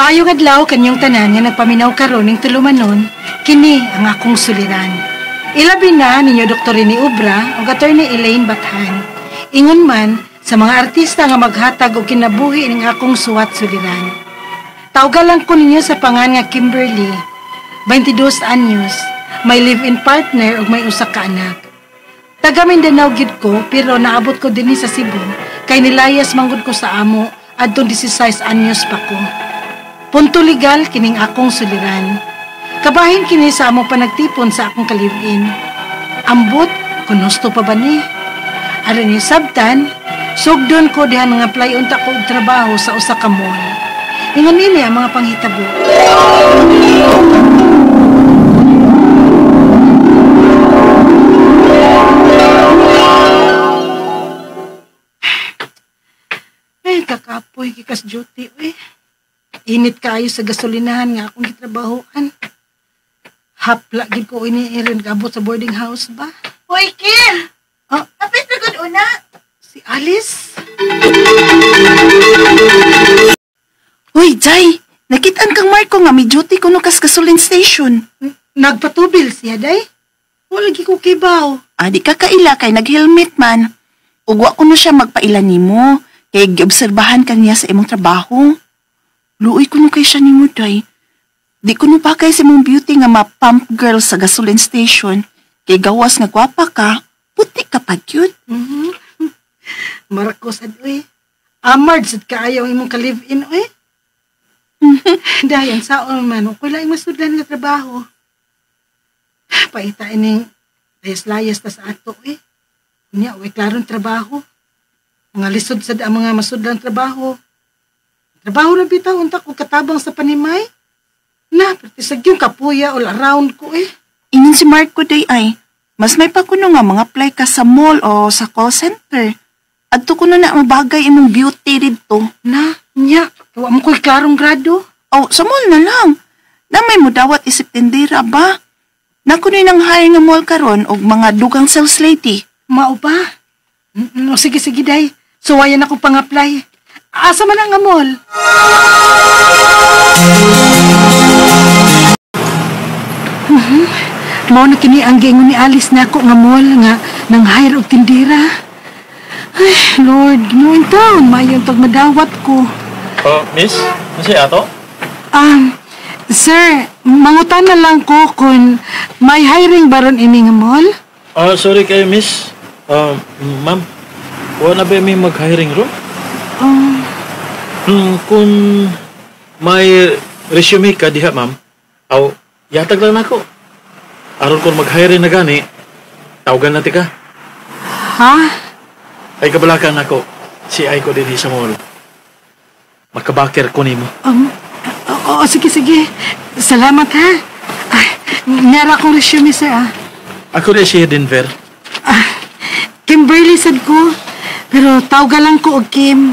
Maayong adlaw kanyang tanan nga nagpaminaw karon ning tulumanon, kini ang akong suliran. Ilabi na ninyo Dr. Rene Ubra ug Attorney Elaine Bathan. Ingon man sa mga artista nga maghatag og kinabuhi ning akong suwat suliran. Tawgalan ko ninyo sa pangan nga Kimberly, 22 anyos, may live-in partner ug may usa ka anak. Taga Mindanao gid ko pero naabot ko dinhi sa Cebu kay nilayas manggod ko sa amo adtong 16 anyos pa ko. Punto legal kining akong suliran. Kabahin kini sa among panagtipon sa akong kalivin. Ambot, kunusto pa ba ni? Aron ni sabtan, sugdon ko diha nga apply unta ko og trabaho sa usa ka mall. Ingon ini ang mga panghitabo. Ay, kakapoy kikas duty, Init kayo sa gasolinahan nga akong gitrabahoan. Hapla gid ko ini iron gabot sa boarding house ba? Hoy, Kim! Oh, Kapit na good una. si Alice? Uy, Jay! Nakitaan kang Marco nga may duty kuno kas gasoline station. Nagpatubil siya, day? Wala gi ko kibaw. Di ka kaila kay nag-helmet man. Ugwa ko na siya magpaila nimo. Kay giobserbahan ka niya sa imong trabaho. Luoy ko no kay siya ni Muday. Di ko no pa kay sa mong beauty nga ma-pump girl sa gasoline station. Kay gawas nga gwapa ka, puti ka pa yun. Marcos, adoy. Amard, sad kaayaw imong ka-live-in, Dayan, saon man, kung lang masudlan nga trabaho. Paita ining layas-layas ta sa ato, Unya, klarong trabaho. Mga lisod sad ang mga masudlan trabaho. Trabaho na bitaw, unta ko katabang sa panimay. Na, partisag yung kapuya all around ko, Inin si Marco day ay, mas may pa kuno nga mga apply ka sa mall o sa call center. Adto kuno na ang bagay imong beauty dito. Na, nya, tawa mo ko'y klarong grado. Sa mall na lang. Damay mo dawat isip tindira ba? Nakunoy nang hire nga mall karon og mga dugang sales lady. Mao ba? No, sige, day. Suwayan ako pang-apply. Asa man ang mall? Mao na kini ang giingon ni Alice na ako nga mall nga nang hire og tindira. Ay, Lord, noon taon, mayon tag madawat ko. Miss? Ano siya ato? Sir, mangutan na lang ko kung may hiring baron ini nga mall? Sorry kayo, miss. Ma'am, wala ba may mag-hiring room? Kung may resume ka diha, ma'am, yatag lang ako. Aron kung mag-hiring na gani, tawagan natin ka. Ha? Ay kabalakan ako. Si ay ko din sa mall. Magkabaker ko nimo. Sige. Salamat, ha? Nara akong resume, sir, Ako rin si Denver. Kimberly, sad ko. Pero tawga lang ko og Kim.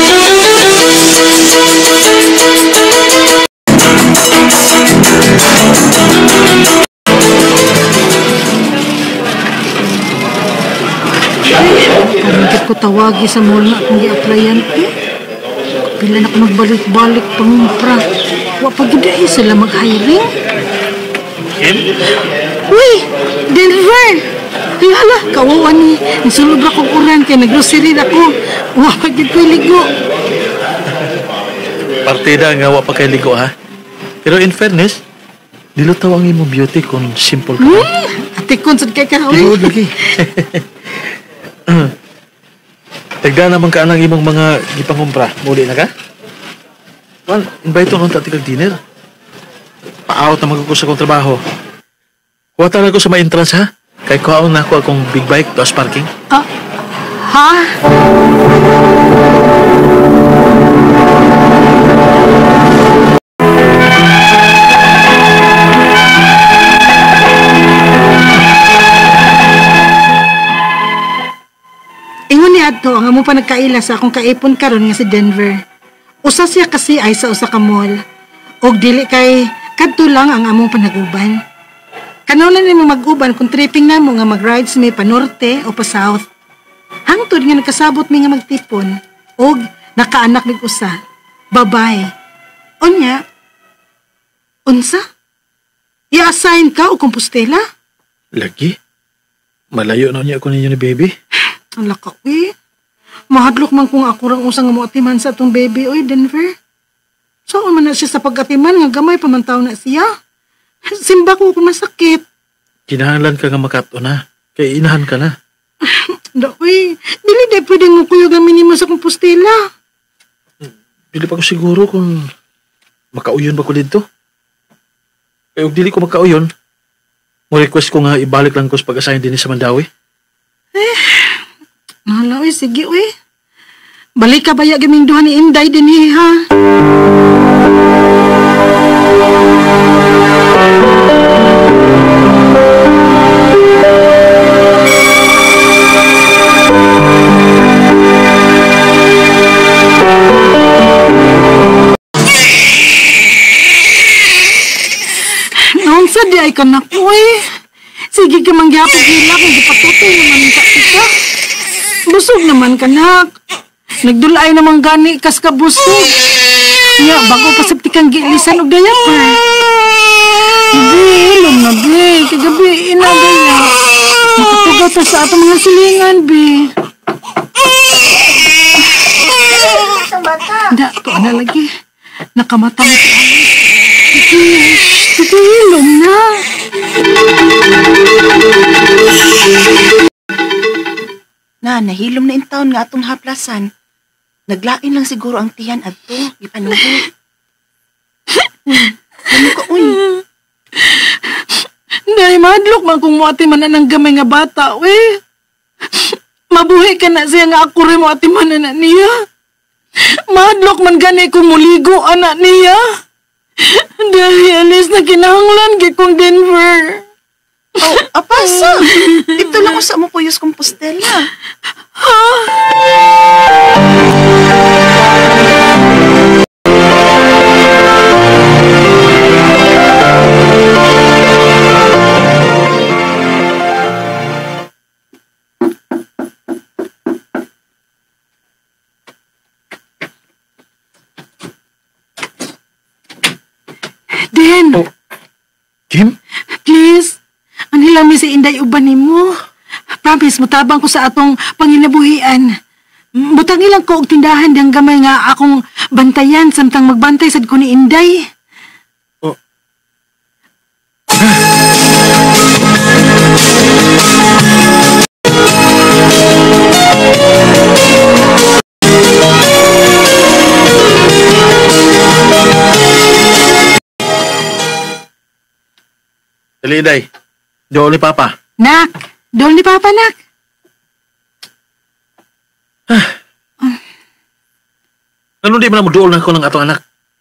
Karagit ko tawagi sa mall na akong gi-applyan, Pila na ko magbalik-balik pangumpra. Wa pa gid sila mag-hiring. Kim? Uy! Denver! Ay, hala, kawawa ni. Nisulog ako uran kaya nag-grocery ako. Wa pa gid ko'y ligo. Partida nga wa pa kay ligo, ha? Pero in fairness, dilutaw ang imong beauty kung simple ka. Atikon sad kay ka, Ligo lagi. Tagda naman ka ang imong mga gipangumpra. Muli na ka? Well, invite ko nung tatikag dinner. Pa-out na magkukus akong trabaho. Huwata na ko sa ma-entrance, ha? Kay kuhaon na ako akong big bike to as parking. Ha? Ingon ni adto ang amo pa nagkaila sa akong kaipon karon nga si Denver. Usa siya kasi ay sa usa ka mall. Og dili kay kadto lang ang among panaguban. Kanunan nimo mag-uban kung tripping na mo nga mag-rides mi pa norte o pa south. Hangtod nga nagkasabot mi nga magtipon og nakaanak mig usa. Babae. Unya? Unsa? I-assign ka o kumpustela? Lagi? Malayo na niya ako ninyo ni baby. Ang lakaw eh. Mahadlok man kung ako rang usang atiman sa atong baby, oy, Denver. Saan man na siya sa pag-atiman nga gamay pamantaw na siya? Simba ko kung masakit. Kinahanglan ka nga makato na. Kaya inahan ka na. Uy, dili day pwede mo kuyo gamini mo sa kumpustela. Dili pa ko siguro kung makauyon ba ko dito. Kaya kung dili ko makauyon, mo request ko nga ibalik lang ko sa pag-assign din sa Mandawi. Nahala, uy, sige, uy. Balik ka baya gaming duha ni Inday din ha. Naunsa di ay kanak, uy. Sige ka mangyapog hilak, hindi patutoy naman ka kita. Busog naman kanak. Nagdulay naman gani kas ka busog. Nya, bago pasabti kang gilisan og diaper. Be, ilong na, be. Kagabi, inagaya. Makatugaw ta sa atong mga silingan, be. Isang bata. Da, to na lagi. Nakamata mo si Alice. Sige, ilong na. Nahilom na in taon nga atong haplasan. Naglain lang siguro ang tiyan adto, ipanuhi. Ano ka, uy? Dahil madlok man kung mo atimanan ng gamay nga bata, we. Mabuhi ka na siya nga ako rin mo atimanan na niya. Madlok man gani kung muligo anak niya. Dahil alis na kinahanglan kay kong Denver. Oh, apasa? Dito lang ko sa mo puyos Compostela. Den, Oh, Kim? please. Anhilami si Inday uban nimo. Promise, mutabang ko sa atong panginabuhian. Butang ilang ko og tindahan diyang gamay nga akong bantayan samtang magbantay sad ko ni Inday. Oh. Dali, Inday. Doon ni Papa. Nak, doon ni Papa, nak. Ano di man mo doon ako ng atong anak?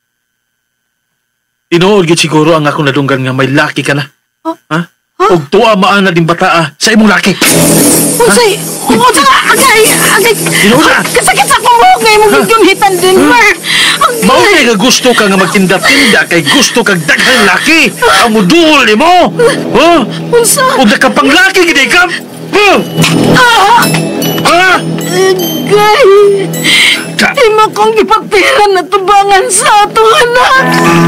Tinuod gid siguro ang akong nadunggan nga may laki ka na. Oh. Ha? Oh. Og tuwa maana din bata sa imong laki. Unsay, unsa nga agay. Tinuod na. Kasakit sa kumo ngay mo gyud hitan Denver. Mao kay nga gusto ka nga magtinda-tinda kay gusto kag daghang laki. Ang muduol nimo. Oh? Unsa? Og nakapanglaki gid ka. Oh? Ha? Gay. Ka. Imo kong ipapiran na tubangan sa atong anak.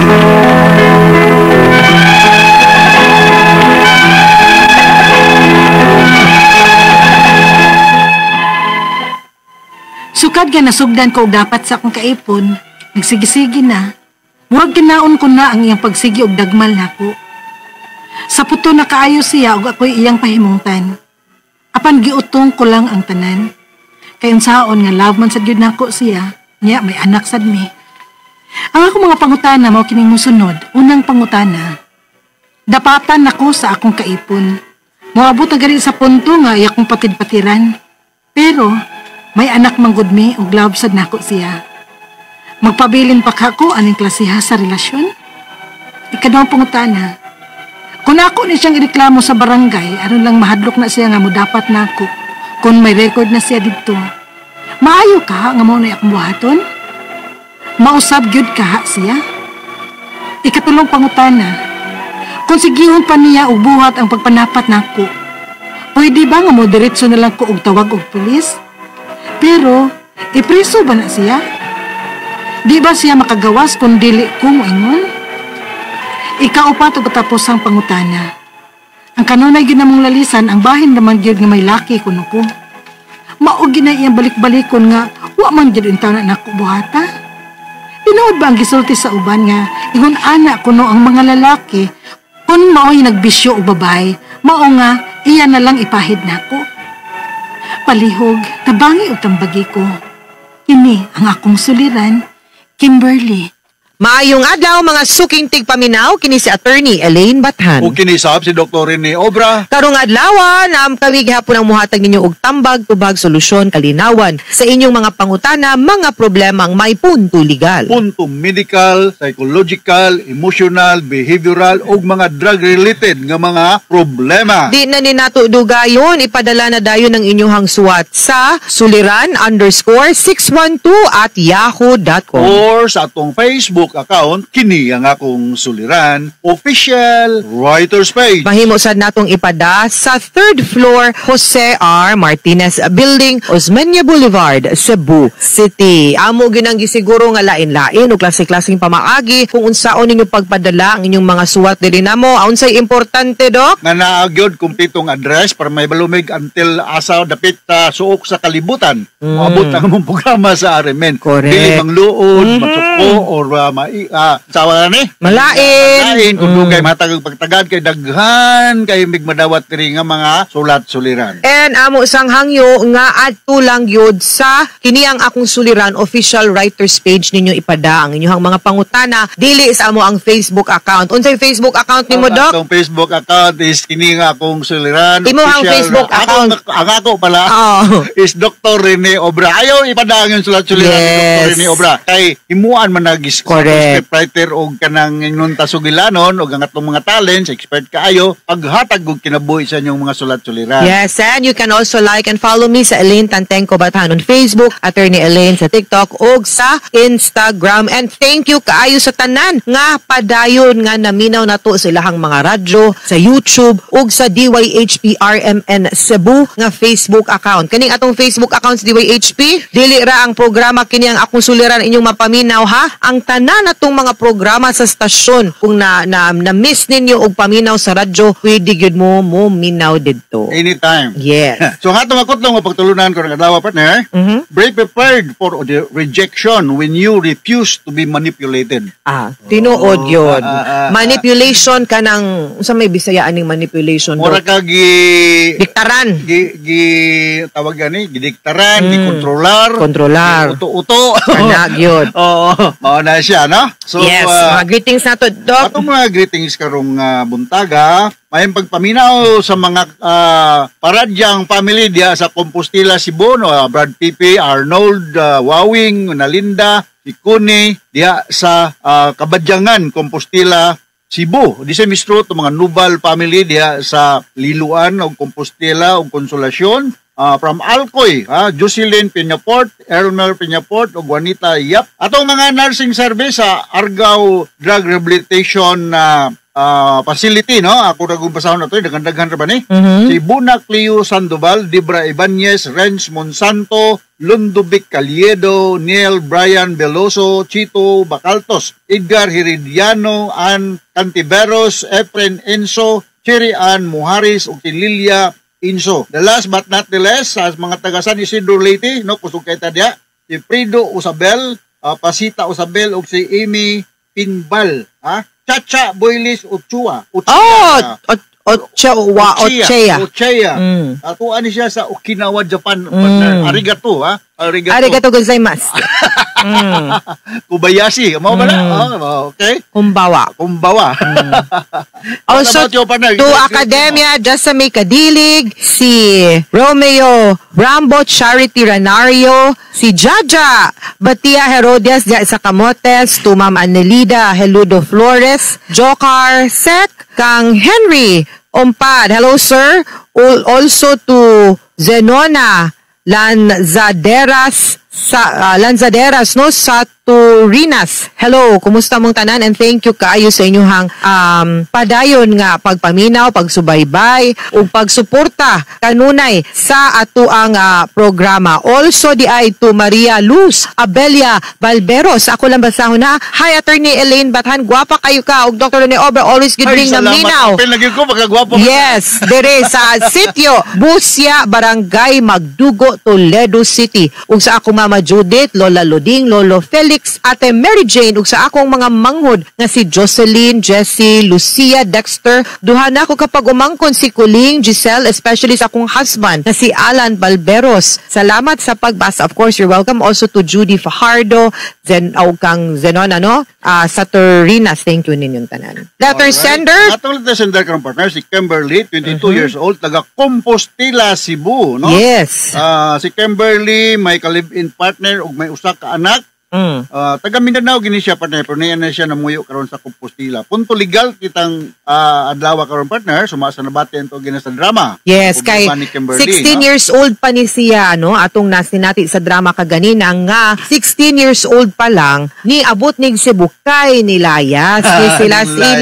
Sukad ka nasugdan ko og dapat sa akong kaipon, nagsigi-sige na. Huwag kinaon ko na ang iyang pagsigi og dagmal nako. Sa puto na kaayo siya og ako'y iyang pahimungtan. Apan giutong ko lang ang tanan. Kay unsaon nga love man sad gyud nako siya, niya may anak sad mi. Ang ako mga pangutana mao kining mosunod. Unang pangutana, dapatan nako sa akong kaipon. Moabot na gani sa punto nga iya kong patid-patiran. Pero may anak manggod mi ug love sad nako siya. Magpabilin pa kako aning klasiha sa relasyon? Ikadawang pangutana, kung ako ni siyang ireklamo sa barangay, aron lang mahadlok na siya nga mo dapat nako. Kung may record na siya dito, maayo ka nga mo na akong buhaton? Mausab gyud ka siya? Ikatulong pangutana, kung sigihon pa niya og buhat ang pagpanapat nako, pwede ba nga mo diretso na lang ko og tawag og pulis? Pero, ipreso ba na siya? Di ba siya makagawas kung dili ko mo ingon? Ikaupat o patapos ang pangutana. Ang kanunay ginamong lalisan, ang bahin naman gyud nga may laki kuno ko. Mao ginay iyang balik-balikon nga, wa man gyud intaw na nako buhata. Tinuod ba ang gisulti sa uban nga, ingon ana kuno ang mga lalaki, kung mao'y nagbisyo o babae, mao nga, iya na lang ipahid nako. Palihog, tabangi o tambagi ko. Kini ang akong suliran, Kimberly. Maayong adlaw mga suking tigpaminaw kini si Attorney Elaine Bathan. O kinisab si Dr. Rene Obra. Karong adlaw na kami gihapon ang muhatag ninyo og tambag tubag solusyon kalinawan sa inyong mga pangutana, mga problemang may punto legal. Punto medical, psychological, emotional, behavioral o mga drug-related nga mga problema. Di na ni nato dugayon, ipadala na dayon ang inyong suwat sa suliran_612@yahoo.com. Or sa atong Facebook account, kini ang akong suliran, official writers page. Mahimo sad natong ipada sa 3rd floor Jose R. Martinez Building, Osmeña Boulevard, Cebu City. Amo ginang gisiguro nga lain-lain o klase-klaseng pamaagi kung unsaon ninyo pagpadala ang inyong mga suwat diri namo. Unsay importante, Dok? Nga naagyod kumpletong address para may balumig until asa dapit suok sa kalibutan. Maabot ang mong programa sa Aremen. Correct. Dili mangluod, matsuko, or sawa ni? Malain. Kung dugay matagag pagtagad kay daghan kay migmadawat diri nga mga sulat-suliran. And amo sang hangyo nga adto lang yun sa kini ang akong suliran official writers page ninyo ipada ang inyong mga pangutana dili sa amo ang Facebook account. Unsay Facebook account nimo, Dok? Ang Facebook account is kini nga akong suliran. Imo ang Facebook account. Ang ako pala is Dr. Rene Obra. Ayaw ipada ang sulat-suliran ni Dr. Rene Obra. Kay himuan man nagis writer o kanang inyong tasugilanon o ang atong mga talents, expert kaayo, paghatag og kinabuhi sa inyong mga sulat-suliran. Yes, and you can also like and follow me sa Elaine Tantenko Bathan on Facebook, Attorney Elaine sa TikTok o sa Instagram. And thank you kaayo sa tanan nga padayon nga naminaw nato sa ilahang mga radyo, sa YouTube o sa DYHP RMN Cebu nga Facebook account. Kaning atong Facebook account sa DYHP, dili ra ang programa kini ang akong suliran inyong mapaminaw ha. Ang tanan natong mga programa sa stasyon kung na-miss ninyo og paminaw sa radyo, pwede gyud mo minaw didto. Anytime. Yes. So hatong makutlong mo pagtulunan ko ng adlaw partner. Be prepared for the rejection when you refuse to be manipulated. Tinuod yun. Manipulation ka ng, sa may Bisaya aning manipulation. Mura ka diktaran. Tawag gani, gidiktaran, gikontrolar. Uto-uto. Anak yun. Oo. Mao na siya, no? So, yes, mga greetings na to, Doc. Atong mga greetings karong buntaga, may pagpaminaw sa mga paradyang family diya sa Compostela, Cebu, no? Brad Pipi, Arnold, Wawing, Nalinda, si Kuni, diya sa Kabadyangan, Compostela, Cebu. Di sa mistro to mga Nubal family diya sa Liluan o Compostela o Konsolasyon. From Alcoy, Jocelyn Peñaport, Elmer Peñaport o Juanita Yap. Atong mga nursing service sa Argao Drug Rehabilitation Facility, no? Ako ragong pasahon na ito, daghan-daghan ba ni? Si Buna Cleo Sandoval, Debra Ibanez, Renz Monsanto, Lundubic Caliedo, Neil Brian Veloso, Chito Bacaltos, Edgar Heridiano, Ann Cantiveros, Efren Enzo, Cherry Ann Muharis, o Lilia Inso. The last but not the least, sa mga taga San Isidro Leyte, no, kusog kay tadya, si Frido Usabel, Pasita Usabel, o si Amy Pinbal, Chacha Boylis Ochoa. Ocheya. Atuan ni siya sa Okinawa, Japan. Arigato, Arigato gozaimasu. Kubayashi. Mau ba na? Okay. Kumbawa. Also, to Academia, just sa may kadilig, si Romeo Rambo Charity Ranario, si Jaja Batia Herodias diya sa Camotes, to Ma'am Anelida Heludo Flores, Jokar Sek, Kang Henry Ompad, hello sir. Also to Zenona Lanzaderas sa Lanzaderas, no, sa Turinas. Hello, kumusta mong tanan, and thank you kaayo sa inyong padayon nga pagpaminaw, pagsubaybay ug pagsuporta kanunay sa atuang programa. Also di ay to Maria Luz Abelia Balberos. Ako lang basahon na. Hi, Attorney Elaine Bathan, gwapa kayo ka ug Dr. Rene Obra, always good being na minaw. Salamat. Lagi ko magagwapo. Yes, dire sa sitio Busya, Barangay Magdugo, Toledo City. Ug sa ako Mama Judith, Lola Loding, Lolo Felix, Ate Mary Jane, ug sa akong mga manghod nga si Jocelyn, Jessie, Lucia, Dexter. Duha na ako kapag umangkon si Kuling, Giselle, especially sa akong husband na si Alan Balberos. Salamat sa pagbasa. Of course, you're welcome also to Judy Fajardo, kang Zenon, sa Torinas. Thank you ninyong tanan. Letter sender? Atong letter sender karong partner, si Kimberly, 22 years old, taga Compostela, Cebu, no? Yes. Si Kimberly, may ka-live-in partner ug may usa ka anak. Taga Mindanao gini siya partner, pero niya na siya namuyo karon sa Compostela. Punto legal kitang adlaw karon partner, sumasa na batin to gina sa drama. Yes, kay 16 years old pa ni siya, atong nasinati sa drama kaganina nga 16 years old pa lang ni abot nig Cebu kay nilayas sila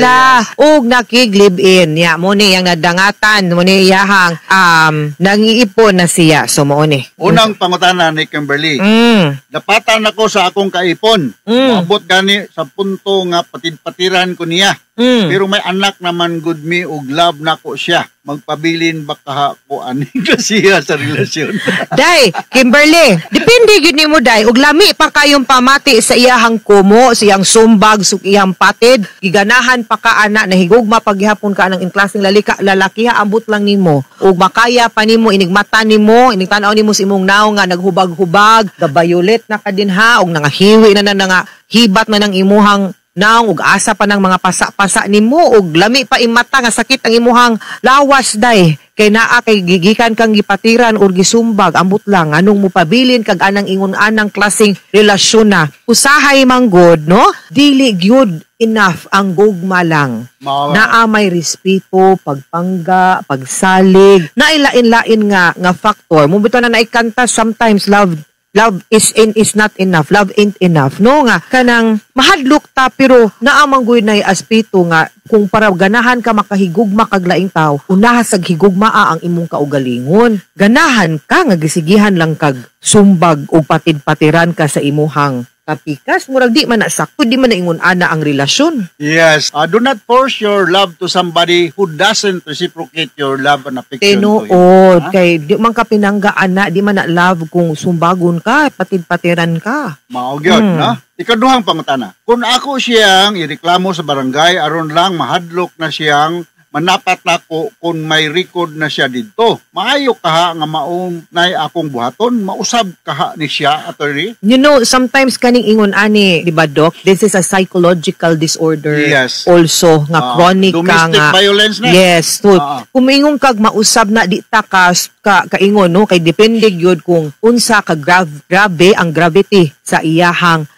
og nakig-live in. Ya mo ni yang nadangatan mo ni iyahang nangiipon na siya. So mo ni. Unang pangutana ni Kimberly. Dapatan ako sa akong kaipon. Maabot gani sa punto nga patid-patiran ko niya. Pero may anak naman good me ug love na ko siya. Magpabilin baka ko ani siya sa relasyon. Day, Kimberly, depende gyud nimo day ug lami pa kayong pamati sa iyahang kumo, sa iyang sumbag, sa iyang patid, giganahan pa ka ana nahigugma paghapon ka nang in klaseng lalaki ambot lang nimo ug makaya pa nimo inigmata nimo, inigtanaw nimo sa imong naw nga naghubag-hubag, ga-violet na ka din ha ug nangahiwi na nga hibat na ng imuhang naong ug asa pa ng mga pasa-pasa nimo ug lami pa imata nga sakit ang imuhang lawas day kay naa kay gigikan kang gipatiran or gisumbag ambot lang anong mo pabilin kag anang ingon anang klaseng relasyon na usahay manggod no dili gyud enough ang gugma lang naa may respeto pagpangga pagsalig nailain-lain nga factor mo bitaw na naikanta sometimes love is not enough. Love ain't enough. No nga, kanang mahadlok ta pero naamang gud na aspeto nga kung para ganahan ka makahigugma kag laing tao, unaha sag higugmaa ang imong kaugalingon. Ganahan ka nga gisigihan lang kag sumbag o patid-patiran ka sa imuhang kapikas, murag di man na sakto, di man na ingon ana ang relasyon. Yes. Do not force your love to somebody who doesn't reciprocate your love and affection to you. Tinuod. Kay di man ka pinangga ana, di man na love kung sumbagon ka, patid-patiran ka. Maog yun, no? Ikaduhang pangutana. Kung ako siyang ireklamo sa barangay, aron lang mahadlok na siyang manapat na ko kung may record na siya dito. Maayo kaha nga maunay akong buhaton, mausab kaha ni siya, attorney? You know, sometimes kaning ingon ani, di ba Doc? This is a psychological disorder. Yes. Also, nga chronic ka nga. Domestic violence na. Yes. So, kung ingon kag mausab na di ta kaingon, no? Kay depende gyud kung unsa ka grabe ang gravity sa iyahang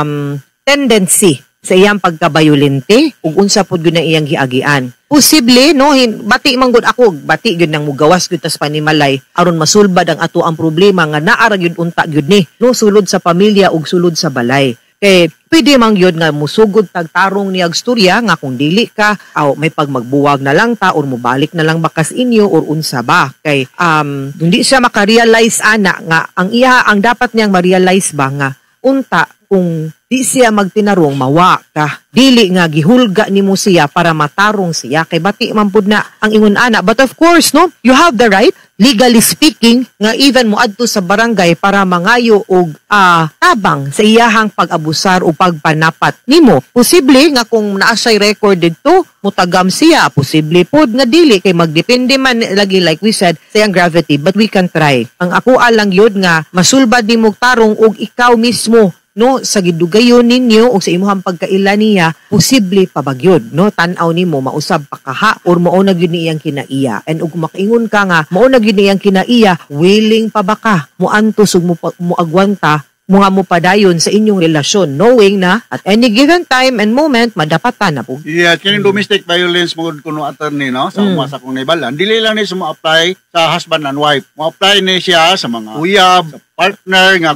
tendency sa iyang pagkabayolente ug unsa pud gyud na iyang giagian. Posible no bati man gud ako, bati gyud nang mugawas gyud tas panimalay aron masulbad ang ato ang problema nga naa ra gyud unta gyud ni no sulod sa pamilya ug sulod sa balay. Kay pwede man gyud nga musugod tagtarong niyag storya nga kung dili ka may pagmagbuwag na lang ta or mobalik na lang bakas inyo or unsa ba. Kay hindi siya maka-realize ana nga ang dapat niyang ma-realize ba nga unta kung di siya magtinarong mawa ka dili nga gihulga nimo siya para matarong siya kay bati man pud na ang ingon ana. But of course no you have the right legally speaking nga even moadto sa barangay para mangayo og tabang sa iyahang pag-abusar o pagpanapat nimo. Posible nga kung naa siya'y record dito mutagam siya, posible pod nga dili kay magdepende man lagi like we said sa iyang gravity, but we can try. Ang ako lang yun nga masulbad nimo tarong og ikaw mismo no sa gidugayon ninyo o sa imuhang pagkaila niya posible pabagyod no tan-aw nimo mausab pa kaha or mao na gyud ni iyang kinaiya and ug makaingon ka nga mao na gyud ni iyang kinaiya willing pa ba ka moantos ug mo agwanta mga mo padayon sa inyong relasyon knowing na at any given time and moment madapatan na po. Yeah, kining domestic violence mo kuno attorney no sa umasa kong naibalan dili lang ni mo apply sa husband and wife. Mo apply ni siya sa mga uyab, sa partner nga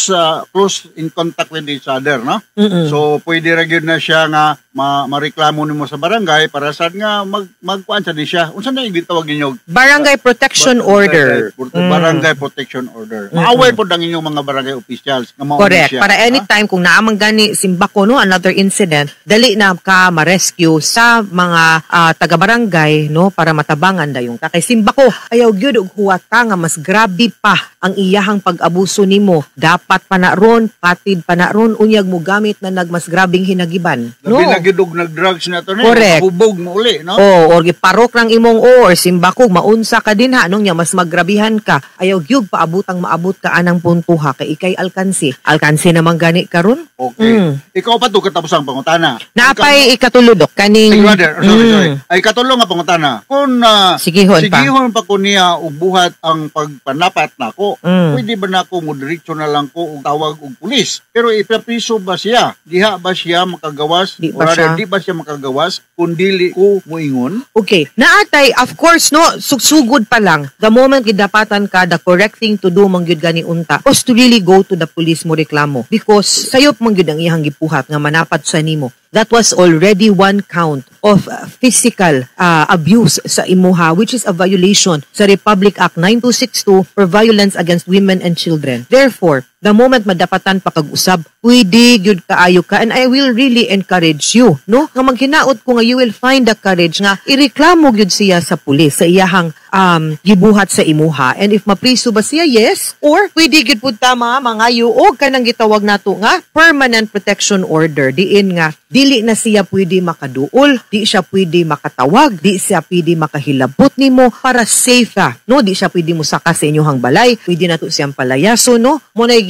close in contact with each other, no? So pwede ra gyud na siya nga mareklamo nimo sa barangay para sad nga magkuan sa di siya. Unsa na gitawag ninyo? Barangay Protection Order. Barangay Protection Order. Maaway po ang inyong mga barangay officials nga mao Correct. siya. Para anytime kung naamang gani simbako no another incident, dali na ka ma-rescue sa mga taga-barangay no para matabangan dayong ta. Kay simbako ayaw gyud og huwata nga mas grabe pa ang iyahang pag-abuso nimo. Dapat pa na ron, patid pa na ron unyag mo gamit na nagmas grabing hinagiban. No. Gidog nag-drugs na to Correct. hubog mo uli, no? Or giparok ng imong or simbako maunsa ka din ha nung nya mas magrabihan ka. Ayaw gyud paabutang maabot ka anang puntuha kay ikay alkansi. Alkansi naman gani karon. Okay. Ikaw pa to katapos ang pangutana. Naapay ikatuludok kaning sorry. Ay katulong nga pangutana. Kung sigihon pa ko niya og buhat ang pagpanapat nako, pwede ba nako mo diretso na lang ko og tawag og pulis? Pero ipapriso ba siya? Diha ba siya makagawas? Di ba siya makagawas kung dili ko moingon? Okay. Naatay, of course, no, sugsugod pa lang. The moment gidapatan ka, the correct thing to do, mangyud gani unta, was to really go to the police mo reklamo. Because sayop mangyud ang ihang gipuhat nga manapat sa nimo. That was already one count of physical abuse sa imuha, which is a violation sa Republic Act 9262 for violence against women and children. Therefore, the moment madapatan pa kag-usab, pwede gyud kaayo ka, and I will really encourage you, no? Nga maghinaot ko nga you will find the courage nga ireklamo gyud siya sa pulis sa iyahang gibuhat sa imuha. And if mapriso ba siya, yes, or pwede gyud pud tama mangayo og kanang gitawag nato nga permanent protection order, diin nga dili na siya pwede makaduol, di siya pwede makatawag, di siya pwede makahilabot nimo para safe ka, no? Di siya pwede mo saka sa inyong balay, pwede na to siyang palayaso, no?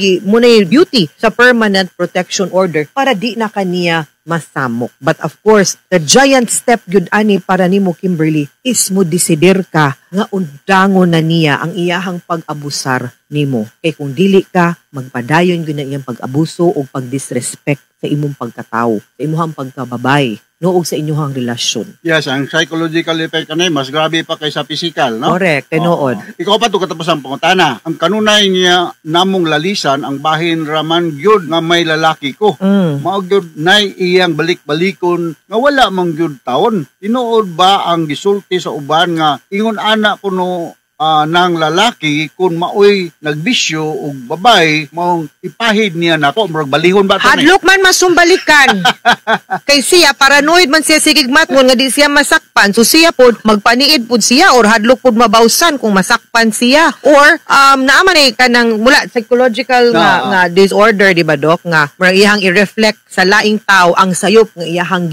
Munay beauty sa permanent protection order para di na kaniya masamok. But of course, the giant step gyud ani para nimo Kimberly is mo desider ka nga undangon na niya ang iyahang pag-abusar nimo. Kay kung dili ka, magpadayon gyud na iyang pag-abuso o pag-disrespect sa imong pagkatao, sa imong pagkababay, no, o sa inyong relasyon. Yes, ang psychological effect kanay mas grabe pa kaysa physical, no? Correct, tinuod. Ikaw pa to katapos ang pangutana. Ang kanunay niya namong lalisan ang bahin raman gyud nga may lalaki ko. Mao gyud nay iyang balik-balikon nga wala man gyud taon. Tinuod ba ang gisulti sa uban nga ingon ana kuno ng lalaki kung maoy nagbisyo o babay maong ipahid niya nako murag balihon ba to? Hadlok man masumbalikan. Kay siya paranoid man siya sigigmat mo nga di siya masakpan, so siya pod magpaniid pod siya or hadlok pod mabawsan kung masakpan siya, or naaman ay kanang mula psychological nga disorder, di ba dok, nga murag iyang i-reflect sa laing tao ang sayop nga iyahang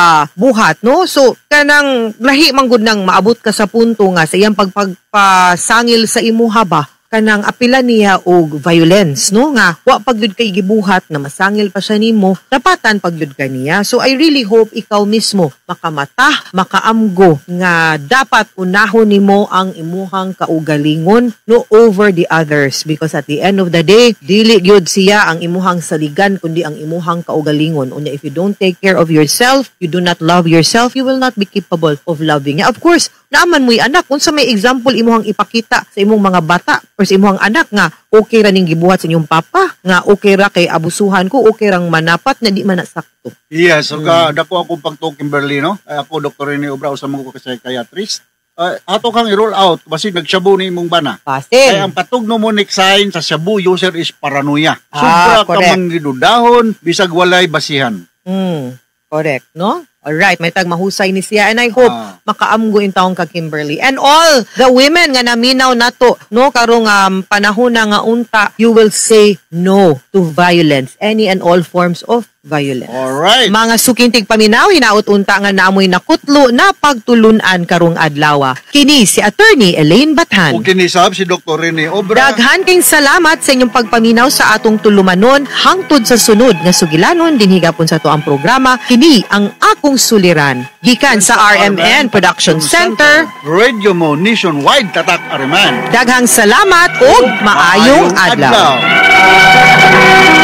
buhat, no? So kanang lahi man gud nang maabot ka sa punto nga sa iyang pagpasangil sa imuha ba kanang apila niya og violence, no, nga wa pagyud kay gibuhat na masangil pa siya nimo, dapatan pagyud kaniya. So I really hope ikaw mismo makamata, makaamgo nga dapat unahon nimo ang imuhang kaugalingon no over the others, because at the end of the day dili gyud siya ang imuhang saligan kundi ang imuhang kaugalingon. Unya if you don't take care of yourself, you do not love yourself, you will not be capable of loving. Of course, naaman mo'y anak, unsa may example imuhang ipakita sa imong mga bata or sa imuhang anak nga okay ra ning gibuhat sa inyong papa, nga okay ra kay abusuhan ko, okay rang manapat na di man nasakto. Yes, so dako akong pagtuo Kimberly, no? Ako Dr. Rene Obra, usa man ko ka psychiatrist. Ato kang i-roll out kasi nagshabu ni imong bana. Kaya ang pathognomonic sign sa shabu user is paranoia. Sobra ka manggidudahon bisag walay basihan. Correct, no? Alright, may tag mahusay ni siya, and I hope makaamgo in taong ka Kimberly. And all the women nga naminaw nato, no, karong panahon na nga unta, you will say no to violence, any and all forms of violence. Alright. Mga sukintig paminaw, hinaut unta nga naamoy nakutlo na pagtulunan karong adlaw. Kini si Attorney Elaine Bathan. O kinisab si Dr. Rene Obra. Daghan kayong salamat sa inyong pagpaminaw sa atong tulumanon hangtod sa sunod nga sugilanon dinhigapon sa to ang programa. Kini ang akong suliran. Gikan sa RMN Production Center. Radio mo nationwide tatak Ariman. Daghang salamat ug maayong adlaw.